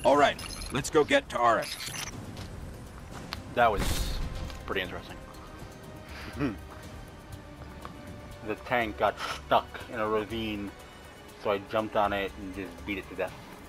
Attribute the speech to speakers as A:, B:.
A: All right, let's go get Tarek.
B: That was pretty interesting. The tank got stuck in a ravine, so I jumped on it and just beat it to death.